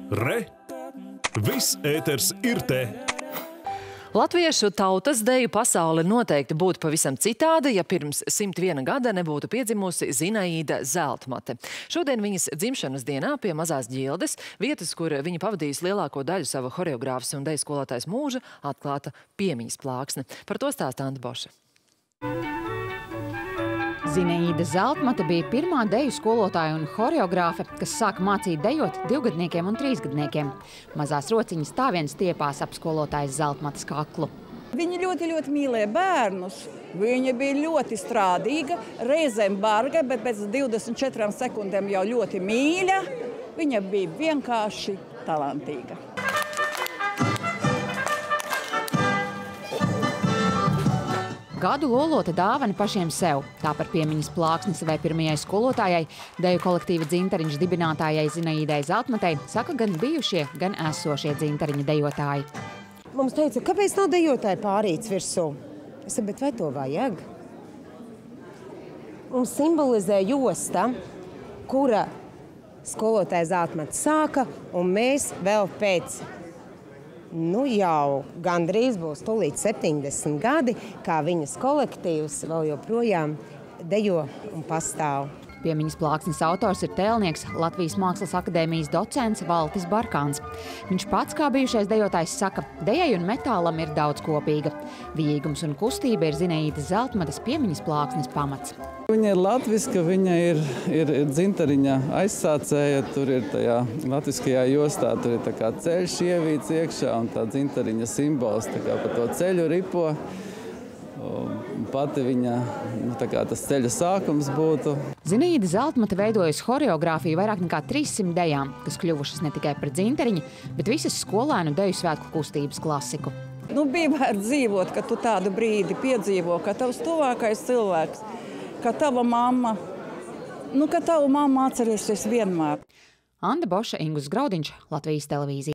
Re! Viss ēters ir te! Latviešu tautas deju pasaule noteikti būtu pavisam citāda, ja pirms 101 gada nebūtu piedzimusi Zinaīda Zeltmate. Šodien viņas dzimšanas dienā pie Mazās Ģildes, vietas, kur viņa pavadījusi lielāko daļu sava horeogrāfas un deju skolotājas mūža, atklāta piemiņas plāksne. Par to stāsta Anda Boša. Zinaīda Zeltmate bija pirmā deju skolotāja un horeogrāfe, kas sāka mācīt dejot 2-gadniekiem un 3-gadniekiem. Mazās rociņas tā vien stiepās ap skolotājas Zeltmates kaklu. Viņa ļoti mīlēja bērnus. Viņa bija ļoti strādīga, reizēm barga, bet pēc 24 sekundēm jau ļoti mīļa. Viņa bija vienkārši talantīga. Gadu lolota dāvana pašiem sev. Tā par piemiņas plāksni savai pirmajai skolotājai, deju kolektīva Dzintariņš dibinātājai Zinaīdai Zeltmatei saka gan bijušie, gan esošie dzintariņa dejotāji. Mums teica, kāpēc nav dejotāji pārīts virsū? Es saku, bet vai to vajag? Mums simbolizē josta, kura skolotāja Zeltmate sāka, un mēs vēl pēc jau gandrīz būs tūlīt 70 gadi, kā viņas kolektīvs vēl joprojām dejo un pastāv. Piemiņas plāksnes autors ir tēlnieks, Latvijas Mākslas akadēmijas docents Valtis Barkāns. Viņš pats, kā bijušais dejotājs, saka, dejai un metālam ir daudz kopīga. Vijīgums un kustība ir Zinaīdas Zeltmates piemiņas plāksnes pamats. Viņa ir latviska, viņa ir dzintariņa aizsācēja, tur ir tajā latviskajā jostā, tur ir tā kā ceļš ievīts iekšā un tā dzintariņa simbols, tā kā pa to ceļu ripo. Pati viņa, tā kā tas ceļa sākums būtu. Zinaīda Zeltmate veidojusi horeogrāfiju vairāk nekā 300 dejām, kas kļuvušas ne tikai par dzintariņu, bet visas skolēnu deju svētku kustības klasiku. Bija vērts dzīvot, ka tu tādu brīdi piedzīvo, ka tavs tuvākais cilvēks, ka tava mamma, ka tavu mammu atcerēsies vienmēr. Anda Boša, Ingus Graudiņš, Latvijas televīzija.